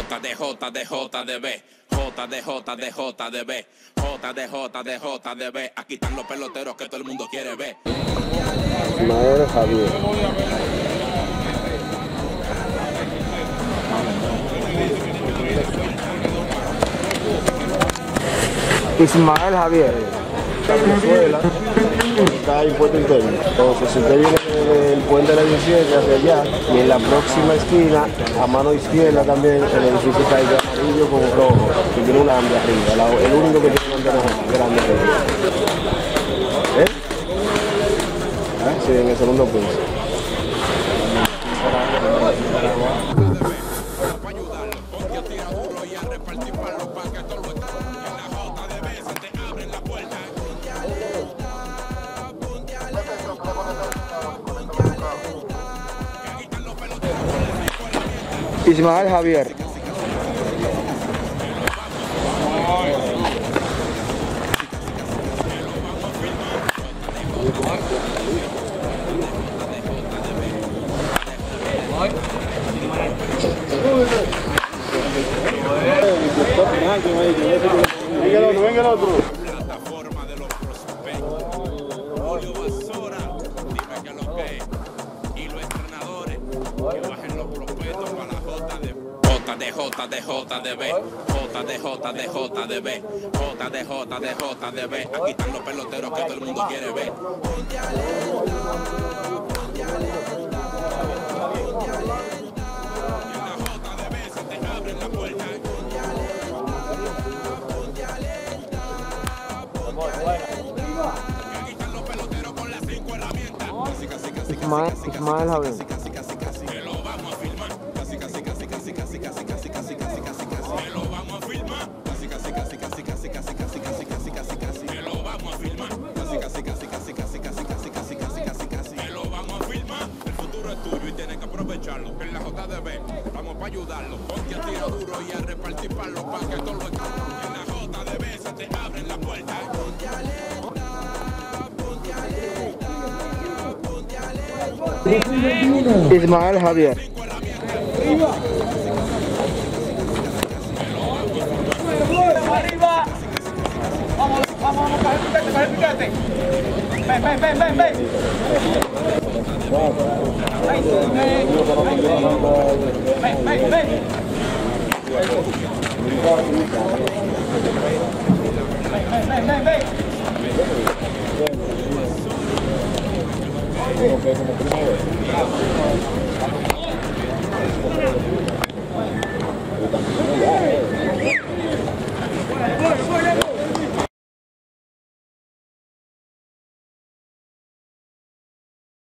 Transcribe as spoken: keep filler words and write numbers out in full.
J D J D J D B, J D J D J D B, J D J D J D B. Aquí están los peloteros que todo el mundo quiere ver. Ismael Javier. Ismael Javier. Venezuela está impuesto interno. Entonces, si usted viene del puente de la diecisiete hacia allá y en la próxima esquina, a mano izquierda también, el edificio está ahí de amarillo con rojo, que tiene una ambia arriba, el único que tiene una antena grande arriba. ¿Eh? ¿Ah? Sí, en el segundo piso. Ismael Javier. Venga el otro, venga el otro. Plataforma de los prospectos. Julio Basora, dime que lo que es. Y los entrenadores que bajen los prospectos para la J D B. J D J D B, J D J D J D B, J D J D J D B. Aquí están los peloteros que todo el mundo quiere ver. Ismael, Ismael Javier. En la J D B, vamos para ayudarlo. Ponte a tiro duro y a repartir palos para que todo lo esté. En la J D B se te abren la puerta. Ismael Javier. Arriba. Vamos, vamos, vamos, para el picate, para el picate. Ven, ven, ven, ven, ven. Ven, ven, ven. Ven, ven, ven. Como primera vez.